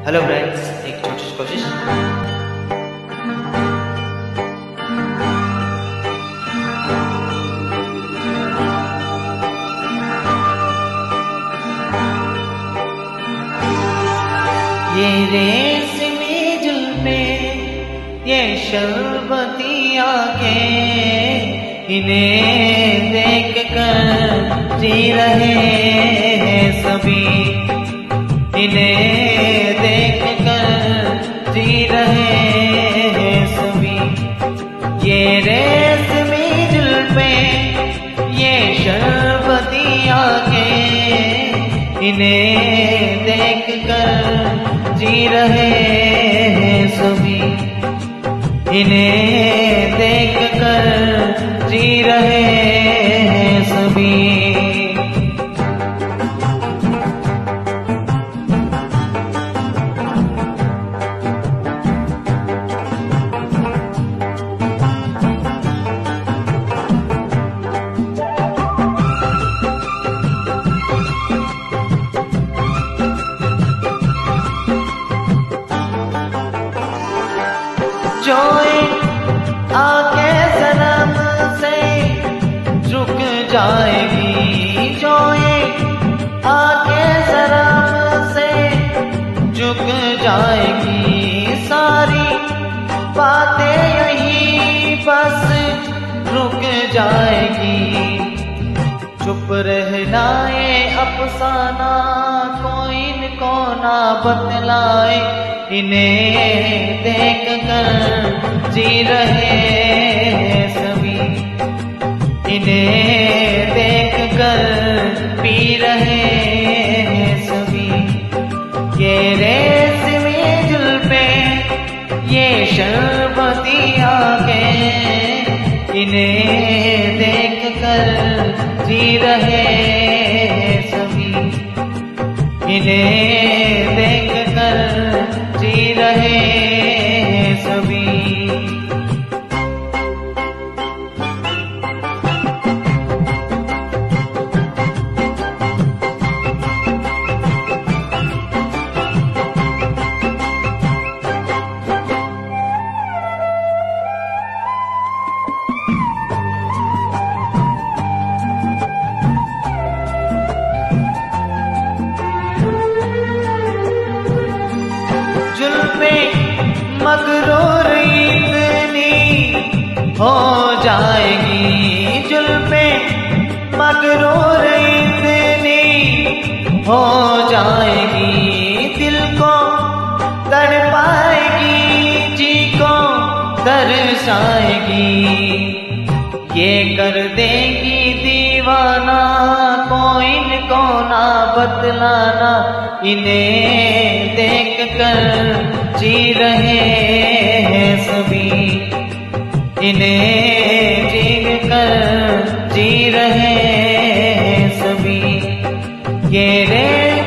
Hello friends, एक छोटी सी कोशिश। ये रेशमी जुल्फें, ये शरबती आंखें, इन्हें देख कर जी रहे हैं सभी, इन्हें देख कर जी रहे हैं सभी। ये रेशमी जुल्फें, ये शरबती आंखें, इन्हें देख कर जी रहे हैं सभी, इन्हें देख कर जी रहे हैं सभी। जो आके सनम से झुक जाएगी, जो आके सनम से झुक जाएगी, सारी बातें यही बस रुक जाएगी। चुप रहना ये अफसाना कोई इनको ना बतलाए, इन्हें देख कर जी रहे हैं सभी, इन्हें देख कर पी रहे हैं सभी। ये रेशमी जुल्फें, ये शरबती आंखें, इन्हें देख कर जी रहे हैं सभी, इन्हें देख कर जी रहे हैं सभी। मगरूर इतनी हो जाएगी, जुल्फें मगरूर इतनी हो जाएगी, दिल को तड़पाएगी, जी को दर्शाएगी। ये कर देगी दीवाना कोई इनको ना बतलाना, इन्हें देख कर जी रहे हैं सभी, इन्हें देख कर जी रहे हैं सभी। ये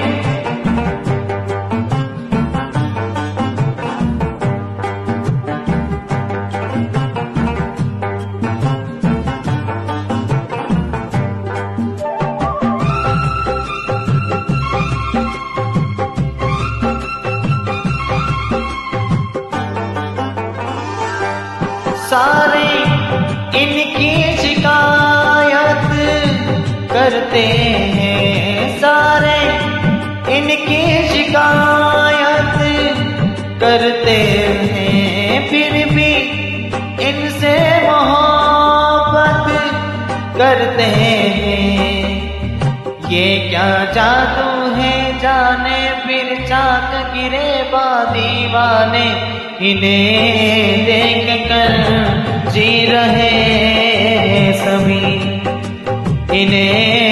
सारे इनकी शिकायत करते हैं, सारे इनकी शिकायत करते हैं, फिर भी इनसे मोहब्बत करते हैं। ये क्या जादू है जाने, फिर चाक गिरे दीवाने, इन्हें देख कर जी रहे हैं सभी, इन्हें